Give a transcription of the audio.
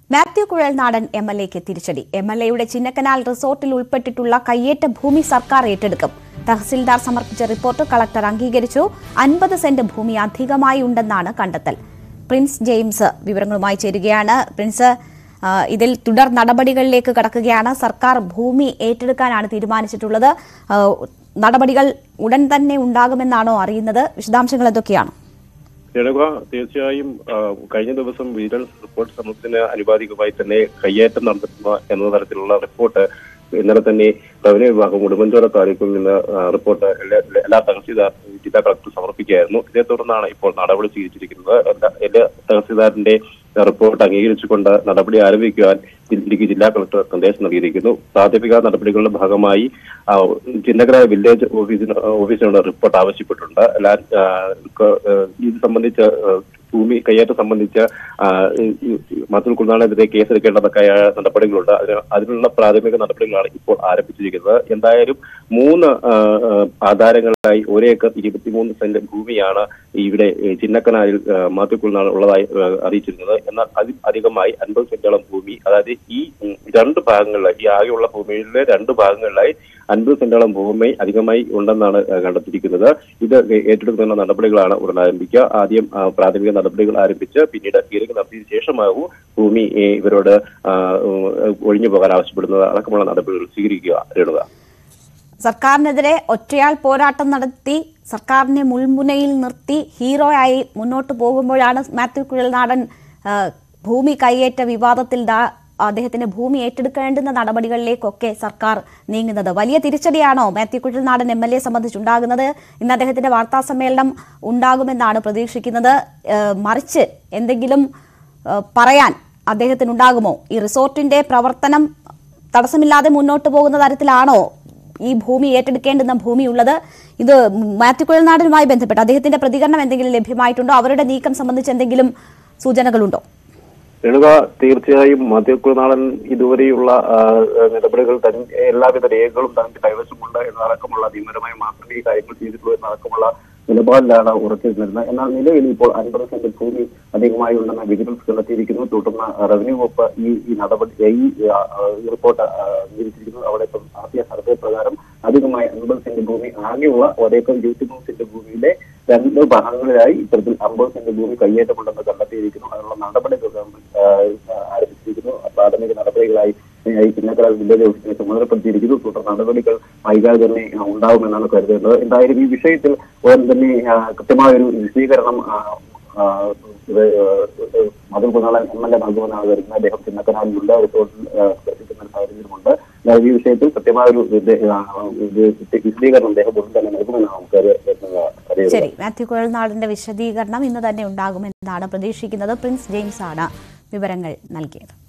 മാത്യു കുഴൽനാടൻ എംഎൽഎക്ക് തിരിച്ചടി. എംഎൽഎയുടെ ചിന്നക്കനാൽ റിസോർട്ടിൽ ഉൾപ്പെട്ടിട്ടുള്ള കയ്യേറ്റ ഭൂമി സർക്കാർ ഏറ്റെടുക്കും. തഹസിൽദാർ സമർപ്പിച്ച റിപ്പോർട്ട് കളക്ടർ അംഗീകരിച്ചു. 50 സെന്റ് ഭൂമി അധികമായി ഉണ്ടെന്നാണ് കണ്ടെത്തൽ. പ്രിൻസ് ജെയിംസ് വിവരങ്ങളുമായി ചേരുകയാണ്. പ്രിൻസ്, ഇതിൽ തുടർ നടപടികളിലേക്ക് കടക്കുകയാണ്. സർക്കാർ ഭൂമി ഏറ്റെടുക്കാനാണ് തീരുമാനിച്ചിട്ടുള്ളത്. നടപടികൾ ഉടൻ തന്നെ ഉണ്ടാകുമെന്നാണോ അറിയുന്നത്? വിശദാംശങ്ങൾ എന്തൊക്കെയാണ്? തീർച്ചയായും കഴിഞ്ഞ ദിവസം വിജിലൻസ് റിപ്പോർട്ട് സമർപ്പിച്ചതിന് അനുപാതികമായി തന്നെ കയ്യേറ്റം നടത്തുക എന്ന തരത്തിലുള്ള റിപ്പോർട്ട് ഇന്നലെ തന്നെ റവന്യൂ വിഭാഗം ഉടുമ്പൻചോല താലൂക്കിൽ നിന്ന് റിപ്പോർട്ട് എല്ലാ തഹസിൽദാർ ജില്ലാ കളക്ടർ സമർപ്പിക്കുകയായിരുന്നു. ഇതേ തുടർന്നാണ് ഇപ്പോൾ നടപടി സ്വീകരിച്ചിരിക്കുന്നത്. എല്ലാ തഹസിൽദാറിന്റെ റിപ്പോർട്ട് അംഗീകരിച്ചുകൊണ്ട് നടപടി ആരംഭിക്കുവാൻ ഇടുക്കി ജില്ലാ കളക്ടർ നിർദ്ദേശം നൽകിയിരിക്കുന്നു. പ്രാഥമിക നടപടികളുടെ ഭാഗമായി ചിന്നക്കനാൽ വില്ലേജ് ഓഫീസിനോട് റിപ്പോർട്ട് ആവശ്യപ്പെട്ടിട്ടുണ്ട്. ഇത് സംബന്ധിച്ച് ഭൂമി കയ്യേറ്റം സംബന്ധിച്ച് മാത്യു കുഴൽനാടനെതിരെ കേസെടുക്കേണ്ടതൊക്കെയായ നടപടികളുണ്ട്. അതിനുള്ള പ്രാഥമിക നടപടികളാണ് ഇപ്പോൾ ആരംഭിച്ചിരിക്കുന്നത്. എന്തായാലും 3 ആധാരങ്ങളിലായി 1 ഏക്കർ 23 സെന്റ് ഭൂമിയാണ് ഇവിടെ ചിന്നക്കനാലിൽ മാത്യു കുഴൽനാടൻ ഉള്ളതായി അറിയിച്ചിരുന്നത്. എന്നാൽ അതിൽ അധികമായി 50 സെന്റോളം ഭൂമി, അതായത് ഈ 2 ഭാഗങ്ങളിലായി, ഈ ആകെയുള്ള ഭൂമിയിലെ 2 ഭാഗങ്ങളിലായി 50 സെന്റോളം ഭൂമി അധികമായി ഉണ്ടെന്നാണ് കണ്ടെത്തിയിരിക്കുന്നത്. ഇത് ഏറ്റെടുക്കുന്ന നടപടികളാണ് ഉടൻ ആരംഭിക്കുക. ആദ്യം പ്രാഥമിക നടപടികൾ ആരംഭിച്ച് പിന്നീട് ഹിയറിംഗ് നടത്തിയതിനു ശേഷമാകും ഭൂമി ഇവരോട് ഒഴിഞ്ഞു പോകാൻ ആവശ്യപ്പെടുന്നത് അടക്കമുള്ള നടപടികൾ സ്വീകരിക്കുക. രേണുക, സർക്കാരിനെതിരെ ഒറ്റയാൾ പോരാട്ടം നടത്തി സർക്കാരിനെ മുൾമുനയിൽ നിർത്തി ഹീറോയായി മുന്നോട്ട് പോകുമ്പോഴാണ് മാത്യു കുഴൽനാടൻ ഭൂമി കയ്യേറ്റ വിവാദത്തിൽ അദ്ദേഹത്തിന് ഭൂമി ഏറ്റെടുക്കേണ്ടുന്ന നടപടികളിലേക്കൊക്കെ സർക്കാർ നീങ്ങുന്നത്. വലിയ തിരിച്ചടിയാണോ മാത്യു കുഴൽനാടൻ എംഎൽഎയെ സംബന്ധിച്ചുണ്ടാകുന്നത്? ഇന്ന് അദ്ദേഹത്തിന്റെ വാർത്താ സമ്മേളനം ഉണ്ടാകുമെന്നാണ് പ്രതീക്ഷിക്കുന്നത്. മറിച്ച് എന്തെങ്കിലും പറയാൻ അദ്ദേഹത്തിനുണ്ടാകുമോ? ഈ റിസോർട്ടിന്റെ പ്രവർത്തനം തടസ്സമില്ലാതെ മുന്നോട്ട് പോകുന്ന തരത്തിലാണോ ഈ ഭൂമി ഏറ്റെടുക്കേണ്ടുന്ന ഭൂമി ഉള്ളത്? ഇത് മാത്യു കുഴൽനാടനുമായി ബന്ധപ്പെട്ട് അദ്ദേഹത്തിന്റെ പ്രതികരണം എന്തെങ്കിലും ലഭ്യമായിട്ടുണ്ടോ? അവരുടെ നീക്കം സംബന്ധിച്ച് എന്തെങ്കിലും സൂചനകളുണ്ടോ? രേണുക, തീർച്ചയായും മാത്യു കുഴൽനാടൻ ഇതുവരെയുള്ള നടപടികൾ എല്ലാവിധ രേഖകളും തന്റെ കൈവശമുണ്ട് എന്നതടക്കമുള്ള നിയമപരമായി മാത്രമേ ഈ കാര്യങ്ങൾ ചെയ്തിട്ടുള്ളൂ എന്നതടക്കമുള്ള നിലപാടിലാണ് ഉറച്ചിരുന്നത്. എന്നാൽ നിലവിൽ ഇപ്പോൾ 50 സെന്റ് ഭൂമി അധികമായി ഉണ്ടെന്ന് വിജിലൻസ് കണ്ടെത്തിയിരിക്കുന്നു. തുടർന്ന് റവന്യൂ വകുപ്പ് ഈ നടപടി റിപ്പോർട്ട് അംഗീകരിച്ചിരിക്കുന്നു. അവിടെ ഇപ്പം ആദ്യ സർവേ പ്രകാരം അധികമായി 50 സെന്റ് ഭൂമി ആകെയുള്ള 1 ഏക്കർ 23 സെന്റ് ഭൂമിയിലെ 2 ഭാഗങ്ങളിലായി ഇത്തരത്തിൽ 50 സെന്റ് ഭൂമി കയ്യേറ്റമുണ്ടെന്ന് കണ്ടെത്തിയിരിക്കുന്നു. അതിനുള്ള നടപടികൾ ആരംഭിച്ചിരിക്കുന്നു. പ്രാഥമിക നടപടികളായി ചിന്നക്കനാൽ വില്ലേജ് ഓഫീസിനെ ചുമതലപ്പെടുത്തിയിരിക്കുന്നു. തുടർ നടപടികൾ വൈകാതെ തന്നെ ഉണ്ടാവുമെന്നാണ് കരുതുന്നത്. എന്തായാലും ഈ വിഷയത്തിൽ ഉടൻ തന്നെ കൃത്യമായൊരു വിശദീകരണം മാത്യു കുഴൽനാടൻ എംഎൽഎ നൽകുമെന്നാണ് കരുതുന്നത്. അദ്ദേഹം ചിന്നക്കനാലിലുണ്ട്, റിപ്പോർട്ടിൽ പ്രവർത്തിക്കുന്ന സാഹചര്യമുണ്ട്. ഈ വിഷയത്തിൽ കൃത്യമായൊരു വിശദീകരണം അദ്ദേഹം ഉടൻ തന്നെ നൽകുമെന്നാണ് നമുക്ക്. ശരി, മാത്യു കുഴൽനാടന്റെ വിശദീകരണം ഇന്ന് തന്നെ ഉണ്ടാകുമെന്നാണ് പ്രതീക്ഷിക്കുന്നത്. പ്രിൻസ് ജെയിംസ് ആണ് വിവരങ്ങൾ നൽകിയത്.